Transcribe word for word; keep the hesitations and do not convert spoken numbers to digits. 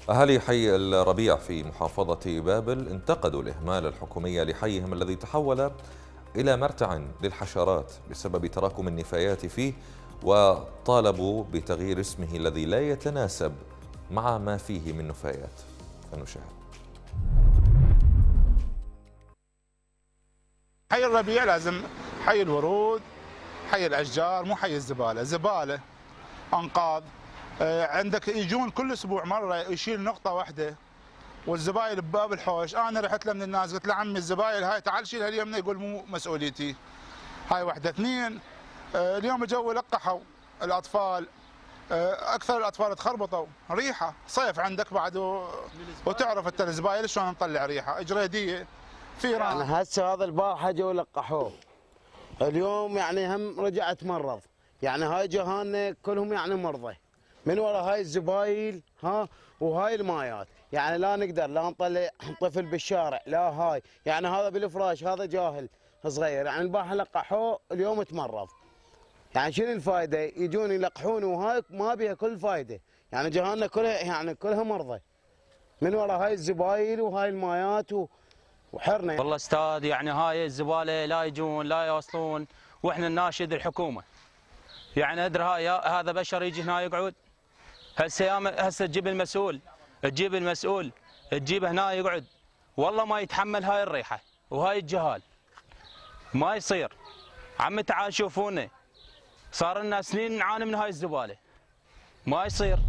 أهالي حي الربيع في محافظة بابل انتقدوا الإهمال الحكومي لحيهم الذي تحول إلى مرتع للحشرات بسبب تراكم النفايات فيه، وطالبوا بتغيير اسمه الذي لا يتناسب مع ما فيه من نفايات. فنشاهد. حي الربيع لازم حي الورود، حي الأشجار، مو حي الزبالة. زبالة، أنقاض. عندك يجون كل أسبوع مرة يشيل نقطة واحدة، والزبايل بباب الحوش. أنا رحت له من الناس قلت له عمي الزبايل هاي تعال شيلها اليمنى، يقول مو مسؤوليتي. هاي واحدة. اثنين، اليوم جو لقحوا الأطفال، أكثر الأطفال تخربطوا. ريحة صيف عندك بعد و... وتعرف أنت الزبايل شلون نطلع ريحة إجريدية فيران. يعني هسه هذا البارحة جو لقحوه، اليوم يعني هم رجع تمرض. يعني هاي جهالنا كلهم يعني مرضى من وراء هاي الزبايل ها وهاي المايات. يعني لا نقدر لا نطلع طفل بالشارع لا هاي، يعني هذا بالفراش هذا جاهل صغير. يعني البارحة لقحوه اليوم تمرض. يعني شنو الفائدة؟ يجون يلقحون وهاي ما بيها كل فائدة. يعني جهالنا كلها يعني كلها مرضى من وراء هاي الزبايل وهاي المايات و... وحرنا. والله استاذ يعني هاي الزباله لا يجون لا يوصلون، واحنا نناشد الحكومه. يعني ادري هاي هذا بشر يجي هنا يقعد. هسه هسه تجيب المسؤول، تجيب المسؤول تجيب هنا يقعد، والله ما يتحمل هاي الريحه وهاي الجهال. ما يصير. عمي تعال شوفونا، صار لنا سنين نعاني من هاي الزباله. ما يصير.